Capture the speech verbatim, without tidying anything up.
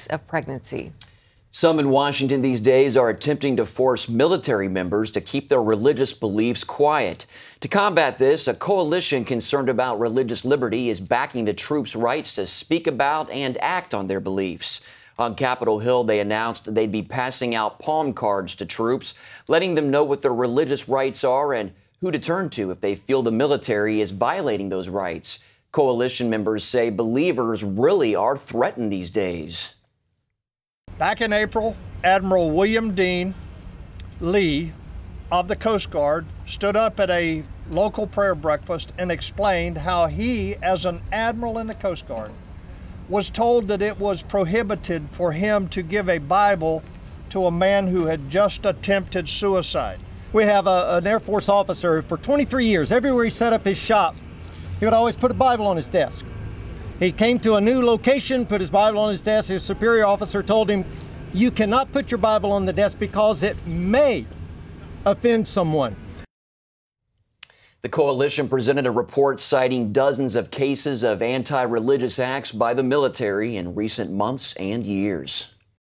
weeks of pregnancy. Some in Washington these days are attempting to force military members to keep their religious beliefs quiet. To combat this, a coalition concerned about religious liberty is backing the troops' rights to speak about and act on their beliefs. On Capitol Hill, they announced they'd be passing out palm cards to troops, letting them know what their religious rights are and who to turn to if they feel the military is violating those rights. Coalition members say believers really are threatened these days. Back in April, Admiral William Dean Lee of the Coast Guard stood up at a local prayer breakfast and explained how he, as an admiral in the Coast Guard, was told that it was prohibited for him to give a Bible to a man who had just attempted suicide. We have a, an Air Force officer for twenty-three years. Everywhere he set up his shop, he would always put a Bible on his desk. He came to a new location, put his Bible on his desk. His superior officer told him, you cannot put your Bible on the desk because it may offend someone. The coalition presented a report citing dozens of cases of anti-religious acts by the military in recent months and years.